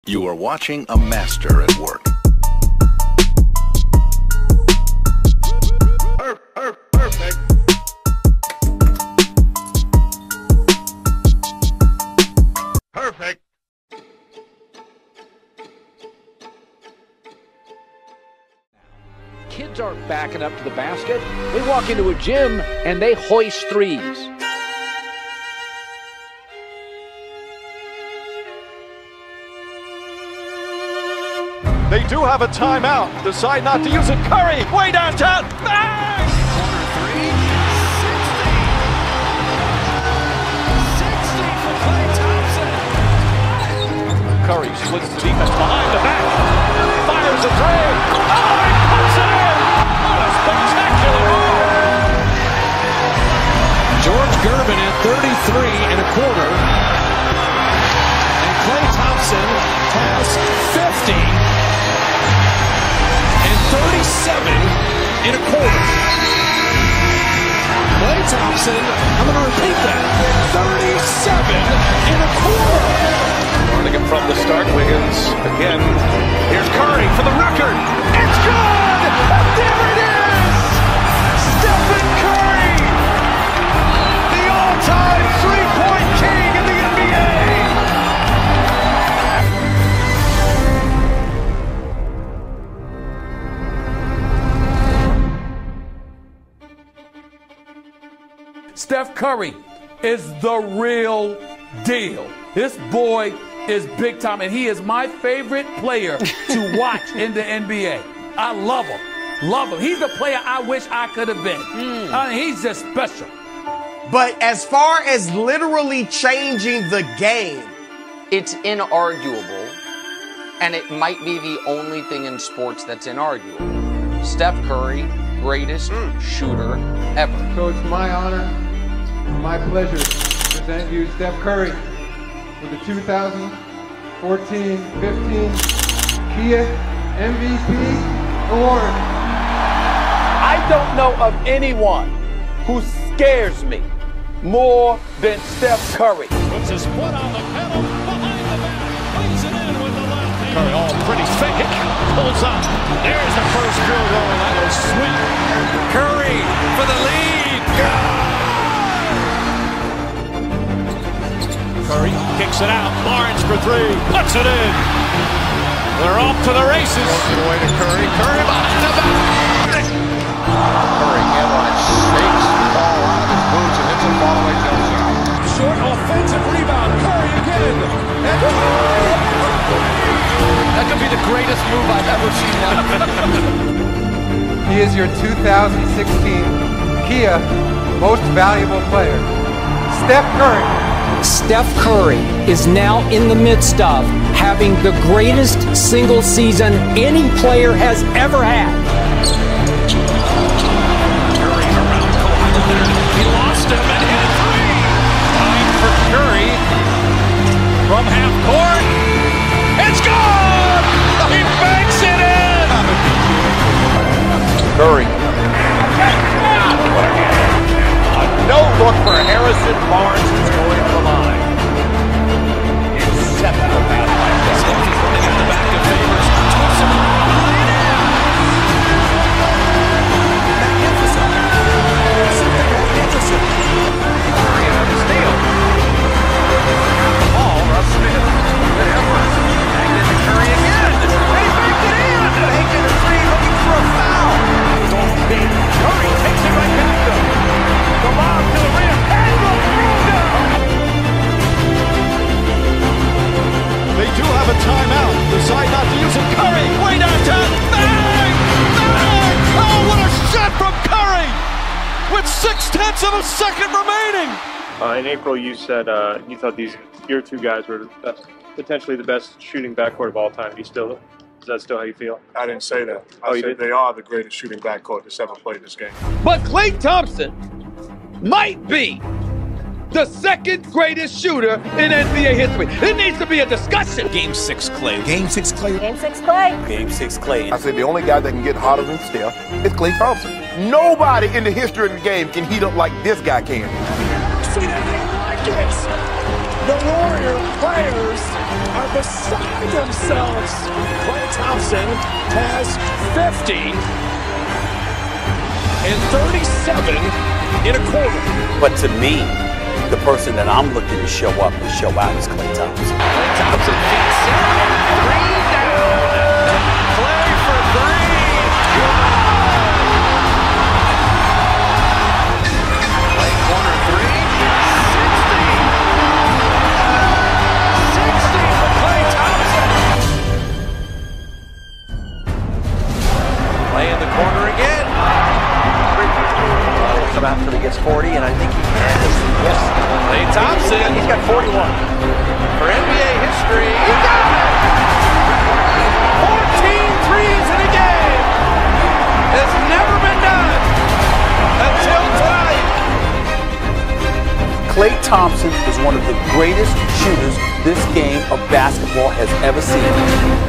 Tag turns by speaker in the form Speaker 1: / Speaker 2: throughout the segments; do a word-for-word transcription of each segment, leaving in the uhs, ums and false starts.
Speaker 1: You are watching a master at work. Perfect. Perfect.
Speaker 2: Kids aren't backing up to the basket. They walk into a gym and they hoist threes.
Speaker 3: They do have a timeout. Decide not to use it. Curry, way downtown. Bang!
Speaker 4: Corner three. sixty. sixty for Klay Thompson.
Speaker 3: Curry splits the defense behind the back. Fires a three. Oh, he puts it in. What a spectacular move.
Speaker 5: George Gervin at thirty-three and a quarter. And Klay Thompson has fifty. thirty-seven in a quarter. Klay Thompson, I'm going to repeat that, thirty-seven in a quarter.
Speaker 3: Running it from the start, Wiggins again. Here's Curry for the record. It's good! There it is! Stephen Curry! The all-time three-point king in the N B A!
Speaker 6: Steph Curry is the real deal. This boy is big time, and he is my favorite player to watch in the N B A. I love him. Love him. He's the player I wish I could have been. Mm. I mean, he's just special.
Speaker 7: But as far as literally changing the game,
Speaker 8: it's inarguable, and it might be the only thing in sports that's inarguable. Steph Curry, greatest mm. shooter ever.
Speaker 9: So it's my honor, my pleasure to present you Steph Curry with the two thousand fourteen fifteen Kia M V P award.
Speaker 6: I don't know of anyone who scares me more than Steph Curry.
Speaker 4: Puts his foot on the pedal, behind the back, plays it in with the left hand.
Speaker 3: Curry, all pretty fake, pulls up. There's the first field goal, and that was sweet.
Speaker 5: Curry for the lead. Go!
Speaker 3: Curry kicks it out. Barnes for three. Puts it in. They're off to the races. Working away to Curry. Curry behind the back.
Speaker 10: Curry in on it. Shakes the ball out of his boots and hits a fallaway jump shot.
Speaker 6: Short offensive rebound. Curry again. And
Speaker 8: that could be the greatest move I've ever seen.
Speaker 9: He is your two thousand sixteen Kia Most Valuable Player, Steph Curry.
Speaker 11: Steph Curry is now in the midst of having the greatest single season any player has ever had.
Speaker 3: Curry around Kawhi. He lost him and hit a three. Time for Curry from half court. It's good! He banks it in!
Speaker 10: Curry. A no look for Harrison Barnes is going to the line.
Speaker 3: It's set out bad like this. He's running in the back of Favors. Twists him around. Magnificent. Something magnificent. Curry on the steal. The ball, Russ Smith. Good Edwards. Backed into Curry again. He backed it in. Backed into three, looking for a foul. Curry takes it right back to him. The lob to the rim. And the throwdown. They do have a timeout. Decide not to use it. Curry, way downtown. Bang! Bang! Oh, what a shot from Curry! With six-tenths of a second remaining.
Speaker 12: Uh, in April, you said uh, you thought these your two guys were uh, potentially the best shooting backcourt of all time. Do you still, is that still how you feel?
Speaker 13: I didn't say that. I
Speaker 12: oh, you
Speaker 13: said
Speaker 12: did?
Speaker 13: They are the greatest shooting backcourt that's ever played this game.
Speaker 6: But Klay Thompson might be the second greatest shooter in N B A history. It needs to be a discussion.
Speaker 5: Game six, Klay.
Speaker 14: Game six, Klay.
Speaker 15: Game six, Klay.
Speaker 5: Game six, Klay.
Speaker 16: I said the only guy that can get hotter than Steph is Klay Thompson. Nobody in the history of the game can heat up like this guy can.
Speaker 4: See that thing like this.
Speaker 5: The Warrior players are beside themselves. Klay Thompson has fifty and thirty-seven in a quarter.
Speaker 14: But to me, the person that I'm looking to show up and show out is Klay Thompson.
Speaker 3: Klay Thompson feeds seven, three down. Klay for three. Klay corner three. sixty. sixty for Klay Thompson. Klay in the corner again.
Speaker 14: Come out until he gets forty, and I think he has. Yes.
Speaker 3: Klay Thompson.
Speaker 14: He's got forty-one.
Speaker 3: For N B A history, he got it! fourteen threes in a game! Has never been done until tonight!
Speaker 14: Klay Thompson is one of the greatest shooters this game of basketball has ever seen.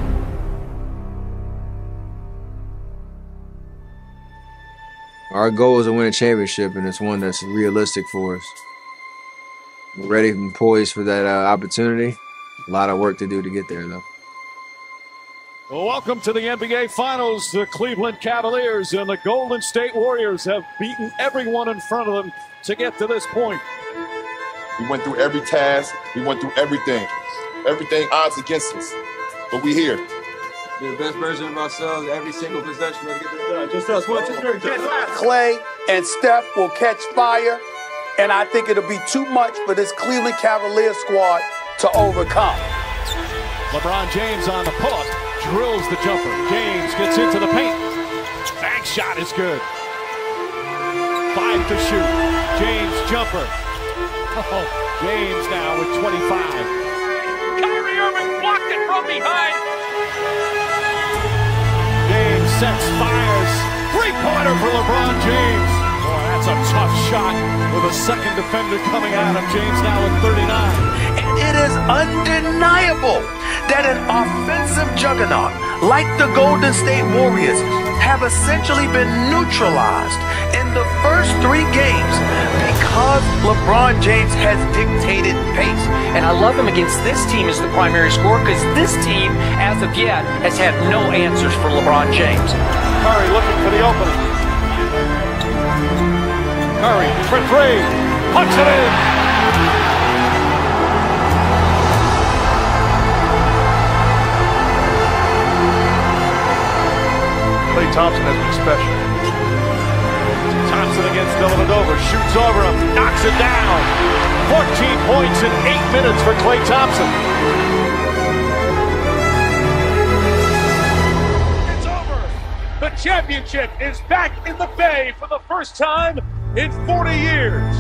Speaker 9: Our goal is to win a championship, and it's one that's realistic for us. We're ready and poised for that uh, opportunity. A lot of work to do to get there, though.
Speaker 4: Well, welcome to the N B A Finals. The Cleveland Cavaliers and the Golden State Warriors have beaten everyone in front of them to get to this point.
Speaker 15: We went through every task. We went through everything. Everything odds against us. But we here.
Speaker 9: Be the best version of ourselves every single possession to get this done. Just us, one, two, three.
Speaker 14: Klay and Steph will catch fire, and I think it'll be too much for this Cleveland Cavaliers squad to overcome.
Speaker 4: LeBron James on the pull-up, drills the jumper. James gets into the paint. Bank shot is good. Five to shoot. James jumper. Oh, James now with twenty-five.
Speaker 3: Kyrie Irving blocked it from behind.
Speaker 4: James sets, fires. Three-pointer for LeBron James. Boy, that's a tough shot with a second defender coming at him. James now with thirty-nine.
Speaker 1: And it is undeniable that an offensive juggernaut like the Golden State Warriors have essentially been neutralized in the first three games because LeBron James has dictated pace.
Speaker 11: And I love him against this team as the primary scorer because this team, as of yet, has had no answers for LeBron James.
Speaker 4: Curry looking for the opening. Curry for three. Puts it in.
Speaker 13: Klay Thompson has been special.
Speaker 4: Thompson against Villanova, shoots over him, knocks it down. fourteen points in eight minutes for Klay Thompson. It's over. The championship is back in the Bay for the first time in forty years.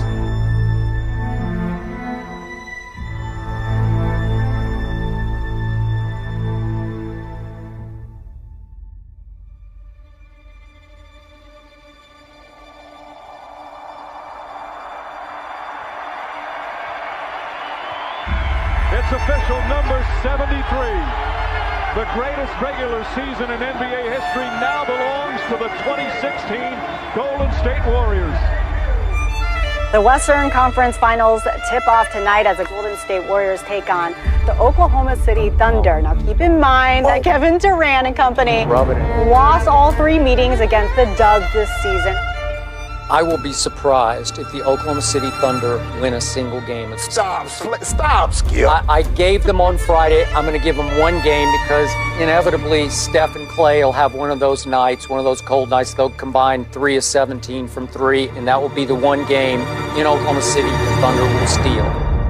Speaker 4: It's official, number seventy-three. The greatest regular season in N B A history now belongs to the twenty sixteen Golden State Warriors.
Speaker 17: The Western Conference Finals tip off tonight as the Golden State Warriors take on the Oklahoma City Thunder. Now keep in mind that Kevin Durant and company lost all three meetings against the Dubs this season.
Speaker 11: I will be surprised if the Oklahoma City Thunder win a single game.
Speaker 14: Stop, stop, Skip.
Speaker 11: I, I gave them on Friday. I'm going to give them one game because inevitably Steph and Klay will have one of those nights, one of those cold nights. They'll combine three of seventeen from three, and that will be the one game in Oklahoma City the Thunder will steal.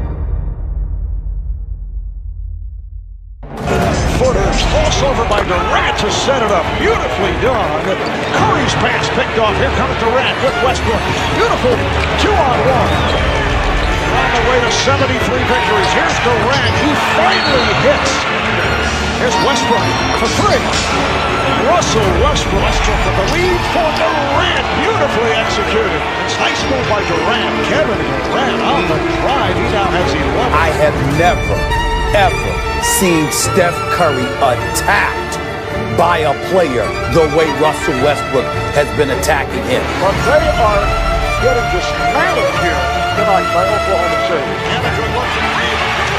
Speaker 4: Footers, crossover by Durant to set it up. Beautifully done. Curry's pass picked off. Here comes Durant with Westbrook. Beautiful two-on-one. On the way to seventy-three victories. Here's Durant. He finally hits. Here's Westbrook for three. Russell Westbrook with the lead for Durant. Beautifully executed. It's nice move by Durant. Kevin Durant on the drive. He now has eleven.
Speaker 14: I have never, ever seen Steph Curry attacked by a player the way Russell Westbrook has been attacking him.
Speaker 4: But they are getting dismantled here tonight by Oklahoma City. And a good look from three.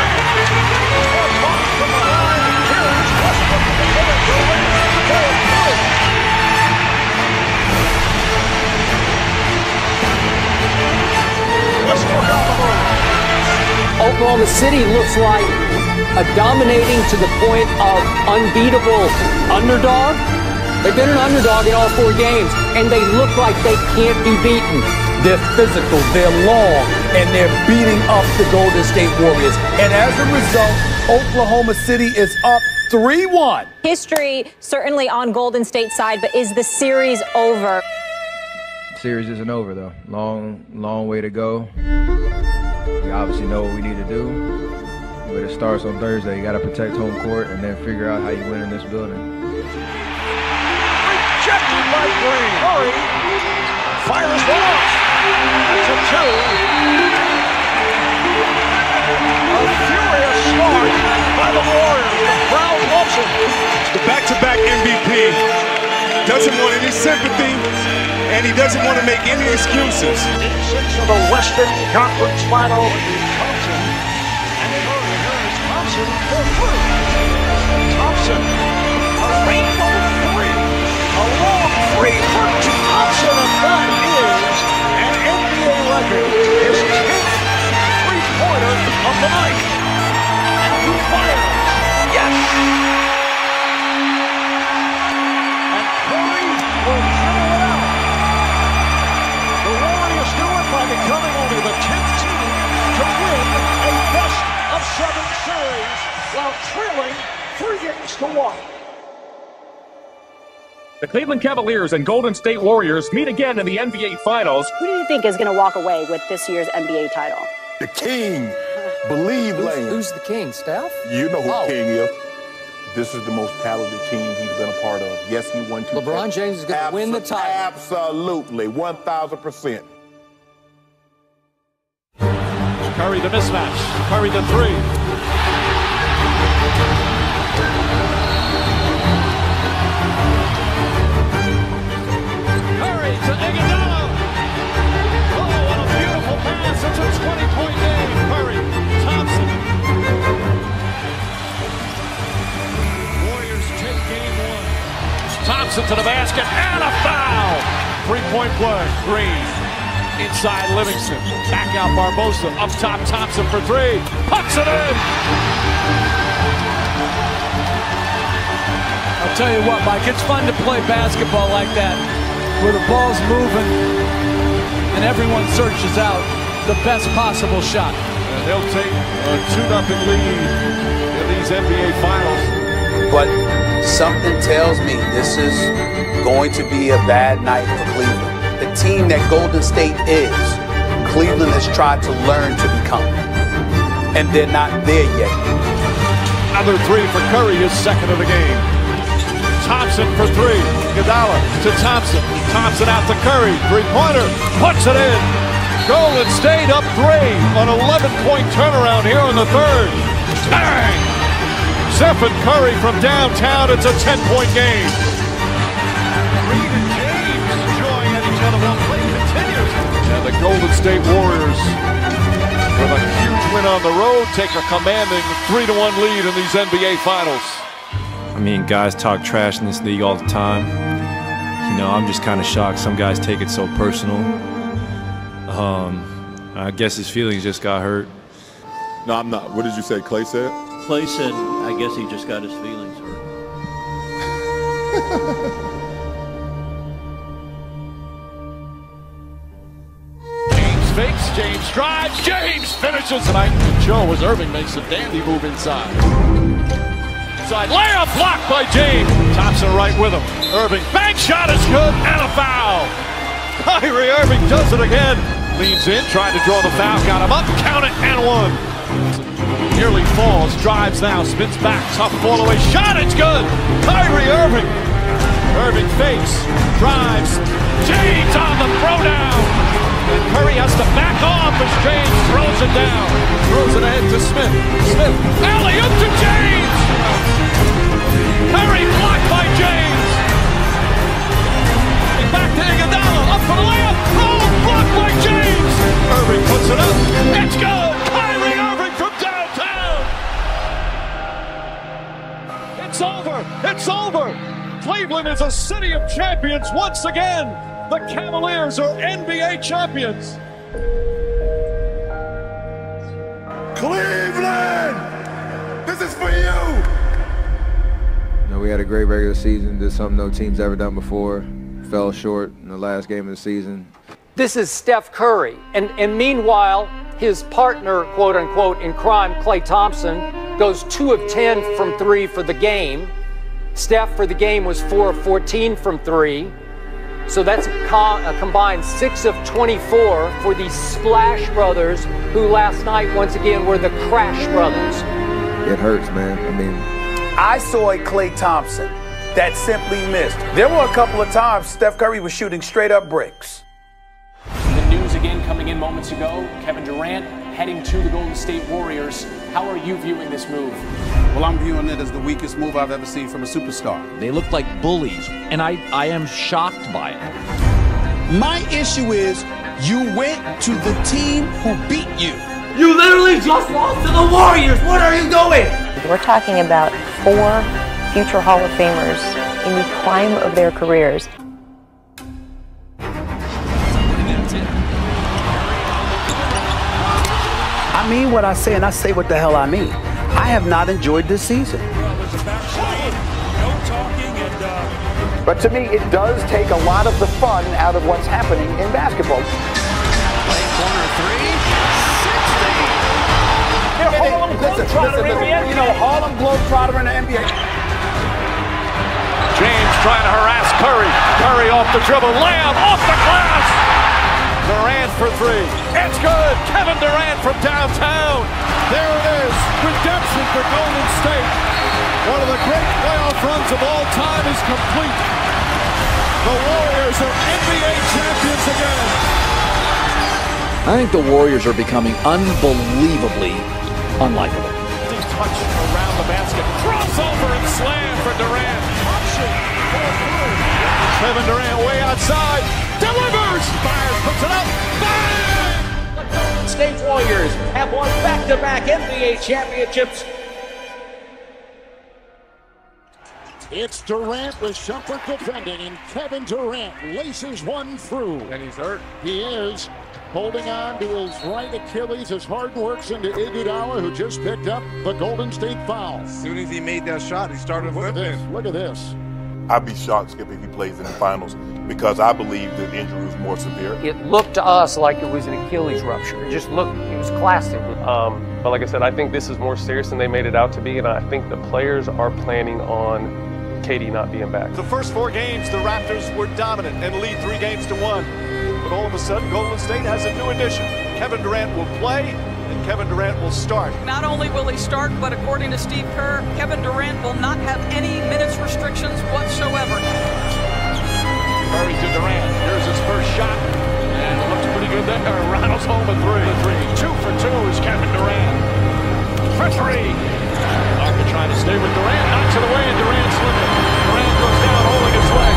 Speaker 4: From behind, here's Westbrook to the middle. Westbrook on the move.
Speaker 11: Oklahoma City looks like a dominating to the point of unbeatable underdog. They've been an underdog in all four games, and they look like they can't be beaten.
Speaker 6: They're physical, they're long, and they're beating up the Golden State Warriors. And as a result, Oklahoma City is up three one.
Speaker 18: History certainly on Golden State's side, but is the series over?
Speaker 19: Series isn't over, though. Long, long way to go. We obviously know what we need to do, but it starts on Thursday. You got to protect home court and then figure out how you win in this building.
Speaker 4: Rejected by Green. Curry fires one off. It's a two. A furious start by the Warriors. The crowd loves him.
Speaker 20: The back-to-back M V P doesn't want any sympathy, and he doesn't want to make any excuses.
Speaker 4: Six of the Western Conference Final. Thompson and Curry. Here is Thompson for three. Thompson, a rainbow three. A long three for Thompson, and that is an N B A record. His tenth three-pointer of the night. And he fires. Yes! And Curry will dribble it out. The Warriors do it by becoming only the tenth team to win a best-of-seven series while trailing three games to one.
Speaker 21: The Cleveland Cavaliers and Golden State Warriors meet again in the N B A Finals.
Speaker 17: Who do you think is going to walk away with this year's N B A title?
Speaker 16: The king. Believe,
Speaker 11: Who's,
Speaker 16: Lane.
Speaker 11: who's the king, Steph?
Speaker 16: You know who
Speaker 11: Oh.
Speaker 16: king is. This is the most talented team he's been a part of. Yes, he won two.
Speaker 11: LeBron
Speaker 16: championships.
Speaker 11: James is going to win the title.
Speaker 16: Absolutely, one thousand percent.
Speaker 4: Curry the mismatch. Curry the three. Curry to Iguodala. Oh, what a beautiful pass. It's a twenty-point game. Curry, Thompson. Warriors take game one. Thompson to the basket and a foul. Three-point play. Green. Inside Livingston. Back out Barbosa. Up top Thompson for three. Pucks it in.
Speaker 5: I'll tell you what, Mike, it's fun to play basketball like that, where the ball's moving and everyone searches out the best possible shot.
Speaker 4: And they'll take a two nothing lead in these N B A Finals.
Speaker 1: But something tells me this is going to be a bad night for Cleveland. The team that Golden State is, Cleveland has tried to learn to become. And they're not there yet.
Speaker 4: Another three for Curry, his second of the game. Thompson for three. Iguodala to Thompson. Thompson out to Curry. Three-pointer. Puts it in. Golden State up three. An eleven-point turnaround here in the third. Bang! Stephen Curry from downtown. It's a ten-point game. Reed and James enjoying at each other while play continues. And the Golden State Warriors, with a huge win on the road, take a commanding three to one lead in these N B A Finals.
Speaker 22: I mean, guys talk trash in this league all the time. You know, I'm just kind of shocked some guys take it so personal. Um, I guess his feelings just got hurt.
Speaker 15: No, I'm not. What did you say Klay said?
Speaker 23: Klay said, I guess he just got his feelings hurt.
Speaker 4: James fakes, James drives, James finishes tonight. Joe as Irving makes a dandy move inside. Inside layup blocked by James. Thompson right with him. Irving, bank shot is good and a foul. Kyrie Irving does it again. Leans in, trying to draw the foul, got him up, count it, and one. Nearly falls, drives now, spins back, tough fall away shot, it's good. Kyrie Irving. Irving fakes, drives, James on the throwdown. And Curry has to back off as James throws it down. Throws it ahead to Smith. Smith, alley-oop to James. Curry blocked by James. And back to Iguodala, up for the layup. Oh, blocked by James. Irving puts it up. It's over. It's over. Cleveland is a city of champions once again. The Cavaliers are N B A champions.
Speaker 15: Cleveland, this is for you.
Speaker 19: You know, we had a great regular season, did something no team's ever done before. Fell short in the last game of the season.
Speaker 11: This is Steph Curry. And, and meanwhile, his partner, quote unquote, in crime, Klay Thompson, goes two of ten from three for the game. Steph for the game was four of fourteen from three. So that's a, com a combined six of twenty-four for the Splash Brothers, who last night, once again, were the Crash Brothers.
Speaker 19: It hurts, man. I mean,
Speaker 14: I saw a Klay Thompson that simply missed. There were a couple of times Steph Curry was shooting straight up bricks.
Speaker 2: The news again coming in moments ago, Kevin Durant heading to the Golden State Warriors. How are you viewing this move?
Speaker 7: Well, I'm viewing it as the weakest move I've ever seen from a superstar.
Speaker 8: They look like bullies, and I, I am shocked by it.
Speaker 14: My issue is you went to the team who beat you.
Speaker 24: You literally just lost to the Warriors. What are you doing?
Speaker 25: We're talking about four future Hall of Famers in the prime of their careers.
Speaker 14: I mean what I say, and I say what the hell I mean. I have not enjoyed this season.
Speaker 26: But to me, it does take a lot of the fun out of what's happening in basketball.
Speaker 3: Klay corner three, sixty.
Speaker 14: They're Harlem Globetrotter in the N B A. You know, Harlem Globetrotter in the N B A.
Speaker 4: James trying to harass Curry. Curry off the dribble, layup off the glass. Durant for three. It's good. Kevin Durant from downtown. There it is. Redemption for Golden State. One of the great playoff runs of all time is complete. The Warriors are N B A champions again.
Speaker 8: I think the Warriors are becoming unbelievably unlikable.
Speaker 4: Touch around the basket. Crossover and slam for Durant. Option. Kevin Durant way outside. Delivers. Fires. Puts it up. Bang!
Speaker 24: The Golden State Warriors have won back-to-back N B A championships.
Speaker 4: It's Durant with Shumpert defending, and Kevin Durant laces one through.
Speaker 13: And he's hurt.
Speaker 4: He is holding on to his right Achilles as Harden works into Iguodala, who just picked up the Golden State foul.
Speaker 13: As soon as he made that shot, he started
Speaker 4: Look at this.
Speaker 13: limping.
Speaker 4: Look at this.
Speaker 16: I'd be shocked, Skip, if he plays in the finals because I believe the injury was more severe.
Speaker 11: It looked to us like it was an Achilles rupture. It just looked, it was classic.
Speaker 12: Um, but like I said, I think this is more serious than they made it out to be, and I think the players are planning on K D not being back.
Speaker 4: The first four games, the Raptors were dominant and lead three games to one. But all of a sudden, Golden State has a new addition. Kevin Durant will play, and Kevin Durant will start.
Speaker 27: Not only will he start, but according to Steve Kerr, Kevin Durant will not have any minutes restrictions whatsoever.
Speaker 4: Curry to Durant. Here's his first shot. And it looks pretty good there. Rattles home a three. three. Two for two is Kevin Durant. For three. Parker trying to stay with Durant. Knocks it away, and Durant slipping. Durant goes down, holding his leg.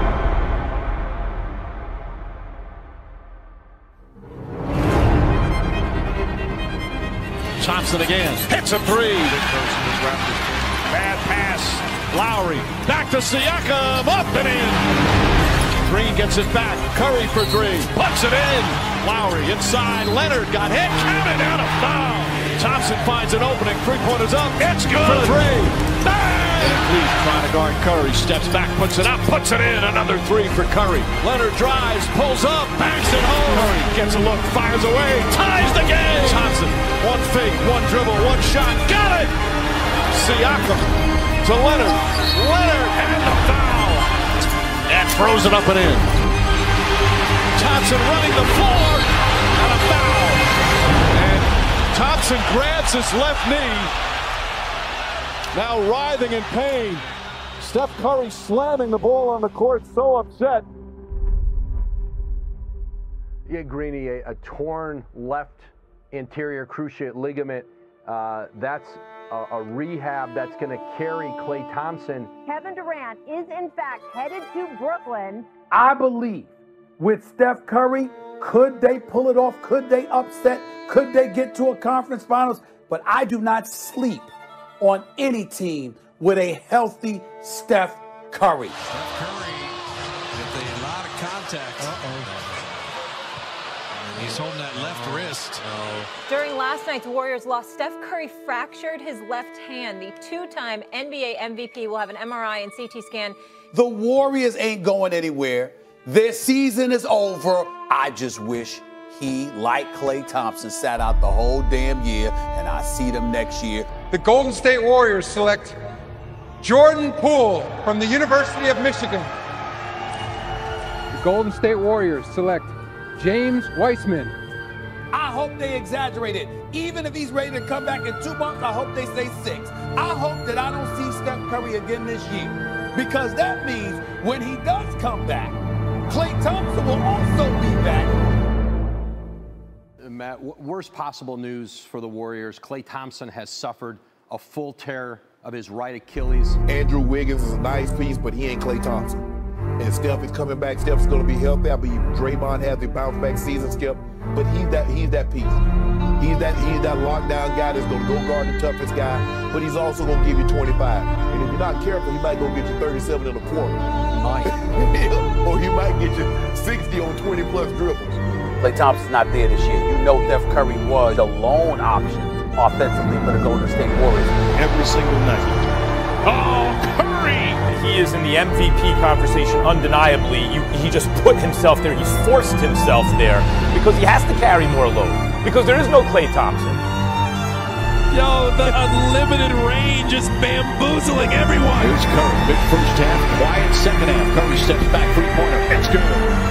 Speaker 4: Thompson again. Hits a three. Bad pass. Lowry. Back to Siakam. Up and in. Green gets it back. Curry for three. Puts it in. Lowry inside. Leonard got hit. Counted out of foul. Thompson finds an opening. Three-pointers up. It's good. For three. Bang! He's trying to guard Curry. Steps back. Puts it up. Puts it in. Another three for Curry. Leonard drives. Pulls up. Banks it home. Curry gets a look. Fires away. Ties the game. Thompson. One fake. One dribble. One shot. Got it. Siakam to Leonard. Leonard and the foul. And throws it up and in. Thompson running the floor. And a foul. And Thompson grabs his left knee. Now writhing in pain. Steph Curry slamming the ball on the court, so upset.
Speaker 28: Yeah, Greeny, a, a torn left anterior cruciate ligament. Uh, that's a, a rehab that's going to carry Klay Thompson.
Speaker 29: Kevin Durant is, in fact, headed to Brooklyn.
Speaker 14: I believe with Steph Curry, could they pull it off? Could they upset? Could they get to a conference finals? But I do not sleep on any team with a healthy Steph Curry.
Speaker 1: Steph Curry with a lot of contact. Uh-oh. He's holding that left wrist. Oh.
Speaker 5: During last night's Warriors loss, Steph Curry fractured his left hand. The two-time N B A M V P will have an M R I and C T scan.
Speaker 14: The Warriors ain't going anywhere. Their season is over. I just wish he, like Klay Thompson, sat out the whole damn year, and I see them next year.
Speaker 6: The Golden State Warriors select Jordan Poole from the University of Michigan. The Golden State Warriors select James Weissman.
Speaker 14: I hope they exaggerate it. Even if he's ready to come back in two months, I hope they say six. I hope that I don't see Steph Curry again this year, because that means when he does come back, Klay Thompson will also be back.
Speaker 28: Matt, worst possible news for the Warriors. Klay Thompson has suffered a full tear of his right Achilles.
Speaker 16: Andrew Wiggins is a nice piece, but he ain't Klay Thompson. And Steph is coming back. Steph's going to be healthy. I believe Draymond has the bounce back season, Skip. But he's that he's that piece. He's that he's that lockdown guy that's going to go guard the toughest guy. But he's also going to give you twenty-five. And if you're not careful, he might go get you thirty-seven in a quarter. Or he might get you sixty on twenty plus dribbles.
Speaker 26: Klay Thompson's not there this year. You know Steph Curry was the lone option offensively for the Golden State Warriors.
Speaker 4: Every single night.
Speaker 9: Oh, Curry! He is in the M V P conversation undeniably. You, he just put himself there. He's forced himself there because he has to carry more load. Because there is no Klay Thompson.
Speaker 10: Yo, the unlimited range is bamboozling everyone.
Speaker 4: Here's Curry. Big first half, quiet second half. Curry steps back, three-pointer. It's good.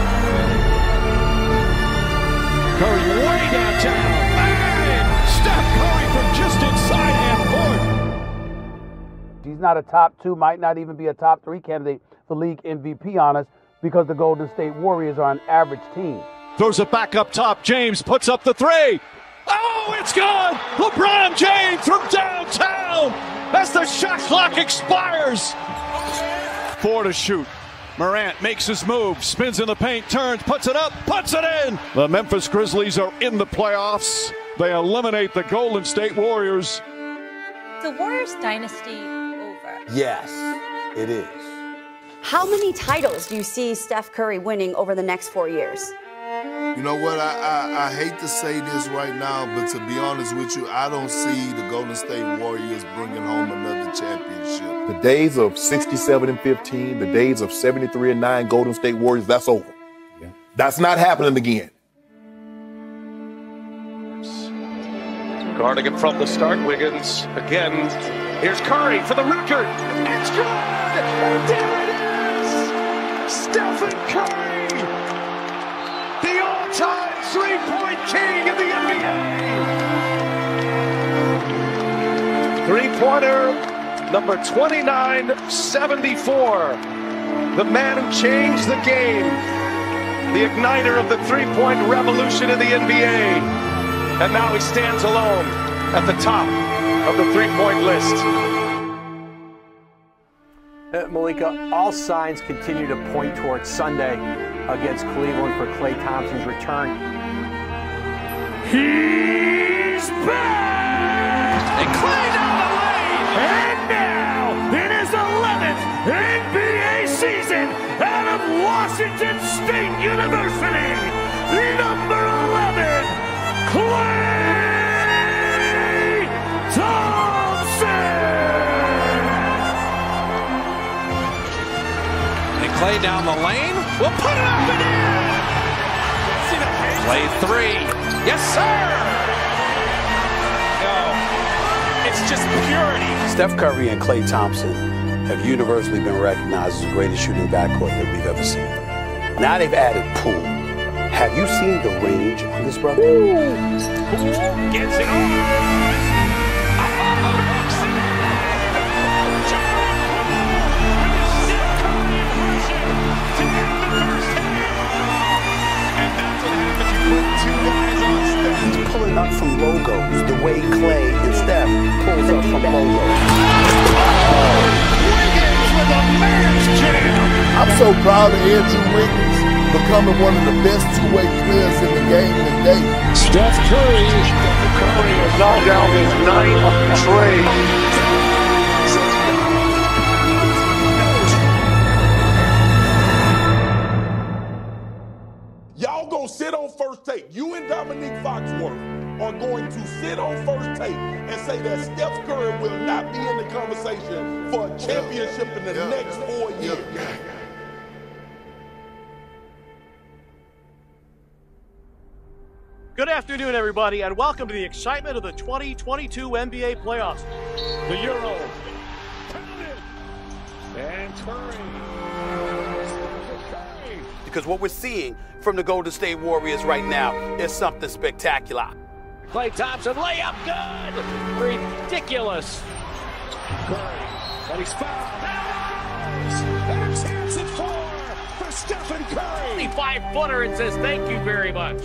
Speaker 4: Curry way downtown. And Steph Curry from just inside half court.
Speaker 26: He's not a top two, might not even be a top three candidate for league M V P honors because the Golden State Warriors are an average team.
Speaker 4: Throws it back up top. James puts up the three. Oh, it's gone! LeBron James from downtown as the shot clock expires. Four to shoot. Morant makes his move, spins in the paint, turns, puts it up, puts it in. The Memphis Grizzlies are in the playoffs. They eliminate the Golden State Warriors.
Speaker 5: The Warriors dynasty over.
Speaker 14: Yes, it is.
Speaker 17: How many titles do you see Steph Curry winning over the next four years?
Speaker 15: You know what, I, I, I hate to say this right now, but to be honest with you, I don't see the Golden State Warriors bringing home another championship.
Speaker 16: The days of sixty-seven and fifteen, the days of seventy-three and nine Golden State Warriors, that's over. Yeah. That's not happening again.
Speaker 3: Guarding it from the start, Wiggins again. Here's Curry for the record. It's good! And there it is! Stephen Curry! The all-time three-point king of the N B A! Three-pointer number twenty-nine seventy-four. The man who changed the game. The igniter of the three-point revolution in the N B A. And now he stands alone at the top of the three-point list.
Speaker 28: Uh, Malika, all signs continue to point towards Sunday against Cleveland for Klay Thompson's return.
Speaker 10: He's back! And Klay down the lane! And now, in his eleventh N B A season out of Washington State University, number eleven, Klay Thompson!
Speaker 3: And Klay down the lane. We'll put it up and in! See the pace? Klay three. Yes, sir!
Speaker 9: No. It's just purity.
Speaker 14: Steph Curry and Klay Thompson have universally been recognized as the greatest shooting backcourt that we've ever seen. Now they've added Poole. Have you seen the range on this brother?
Speaker 10: Poole gets it on.
Speaker 14: He's pulling up from logos the way Klay and Steph pulls up from logos.
Speaker 10: Wiggins with a man's jam.
Speaker 15: I'm so proud of Andrew Wiggins becoming one of the best two-way players in the game today.
Speaker 4: Steph Curry.
Speaker 3: Curry has knocked down his ninth trade.
Speaker 16: Cogsworth are going to sit on First Take and say that Steph Curry will not be in the conversation for a championship in the
Speaker 15: Yeah.
Speaker 16: next four years.
Speaker 15: Yeah.
Speaker 24: Good afternoon, everybody, and welcome to the excitement of the twenty twenty-two N B A playoffs.
Speaker 10: The Euro. And Curry.
Speaker 26: Because what we're seeing from the Golden State Warriors right now is something spectacular.
Speaker 24: Klay Thompson, layup good! Ridiculous.
Speaker 10: Curry. And he's fouled. And a chance at four for Stephen Curry.
Speaker 24: twenty-five footer and says thank you very much.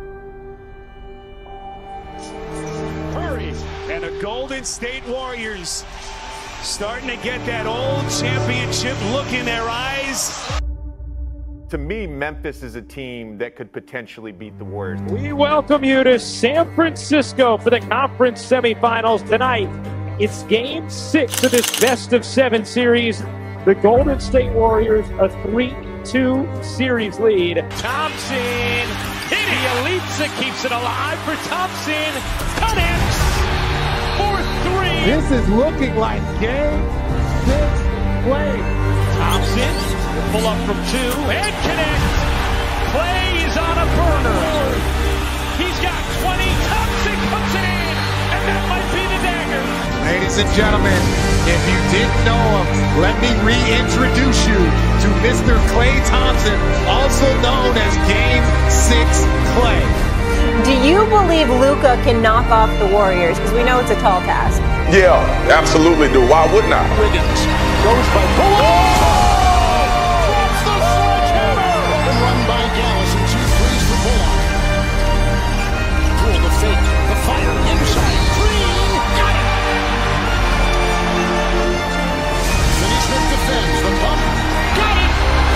Speaker 10: Curry and the Golden State Warriors starting to get that old championship look in their eyes.
Speaker 9: To me, Memphis is a team that could potentially beat the Warriors.
Speaker 2: We welcome you to San Francisco for the conference semifinals tonight. It's game six of this best of seven series. The Golden State Warriors a three two series lead. Thompson, Bielitsa keeps it alive for Thompson. Connects for three.
Speaker 26: This is looking like game six play.
Speaker 2: Thompson will pull up from two and connect. Klay is on a burner. He's got twenty. Thompson puts it in, and that might be the dagger.
Speaker 6: Ladies and gentlemen, if you didn't know him, let me reintroduce you to Mister Klay Thompson, also known as Game six Klay.
Speaker 5: Do you believe Luka can knock off the Warriors? Because we know it's a tall task.
Speaker 15: Yeah, absolutely do. Why wouldn't I?
Speaker 2: Wiggins goes by Poole. Drops the sledgehammer.
Speaker 4: Run by Dallas and two threes for Bullock. Pull the fake, the fire inside. Green, got it. Finney Smith defends the pump. Got it.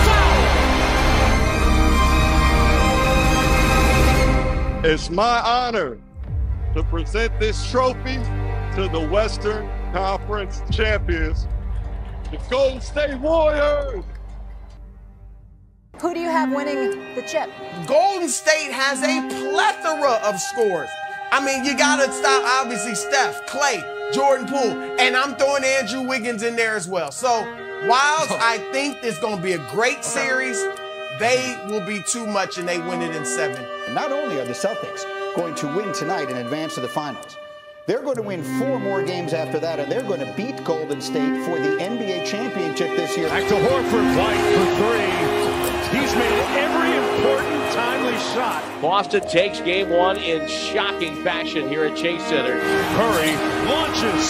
Speaker 4: Foul.
Speaker 13: It's my honor to present this trophy to the Western Conference champions, the Golden State Warriors.
Speaker 5: Who do you have winning the chip?
Speaker 7: Golden State has a plethora of scores. I mean, you got to stop, obviously, Steph, Klay, Jordan Poole, and I'm throwing Andrew Wiggins in there as well. So, whilst I think it's going to be a great series, they will be too much and they win it in seven.
Speaker 18: Not only are the Celtics going to win tonight and advance to the finals, they're going to win four more games after that, and they're going to beat Golden State for the N B A championship this year.
Speaker 10: Back to Horford, White for three. He's made every important timely shot.
Speaker 24: Boston takes game one in shocking fashion here at Chase Center.
Speaker 10: Curry launches.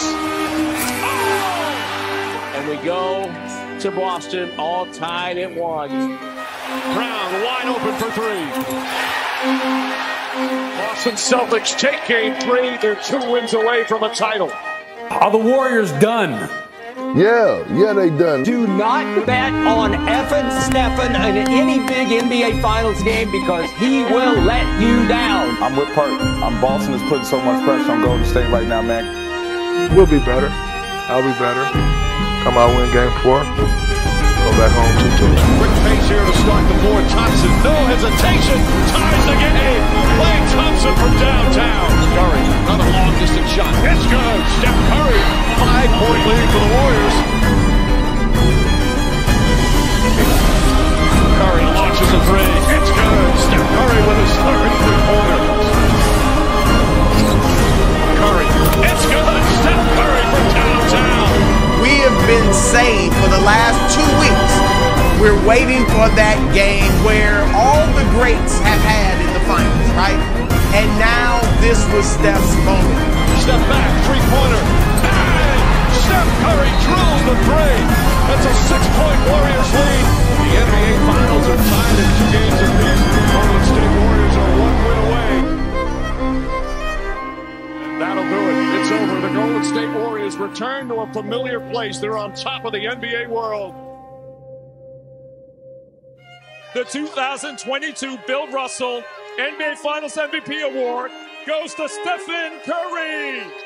Speaker 24: And we go to Boston, all tied at one.
Speaker 10: Brown wide open for three. Boston Celtics take game three. They're two wins away from a title.
Speaker 26: Are the Warriors done?
Speaker 15: Yeah, yeah, they done.
Speaker 24: Do not bet on effing Stephen in any big N B A Finals game because he will let you down.
Speaker 19: I'm with Perk. I'm Boston is putting so much pressure on Golden State right now, man.
Speaker 13: We'll be better. I'll be better. Come out, win game four. Go back home two two.
Speaker 10: Quick pace here to start the board. Thompson, no hesitation, ties the game. Klay Thompson from downtown. Curry, another long distance shot. It's good. Steph Curry, five point lead for the Warriors. Curry launches a three. It's good. Steph Curry with his third three-pointer. Curry, it's good. Steph Curry from downtown.
Speaker 7: We have been saying for the last two weeks, we're waiting for that game where all the greats have had in the finals, right? And now this was Steph's moment.
Speaker 10: Step back, three-pointer. Bang! Steph Curry drills the three. That's a six-point Warriors lead. The N B A Finals are tied at two games apiece. The Golden State Warriors are one win away. And that'll do it. It's over. The Golden State Warriors return to a familiar place. They're on top of the N B A world. The two thousand twenty-two Bill Russell N B A Finals M V P award goes to Stephen Curry.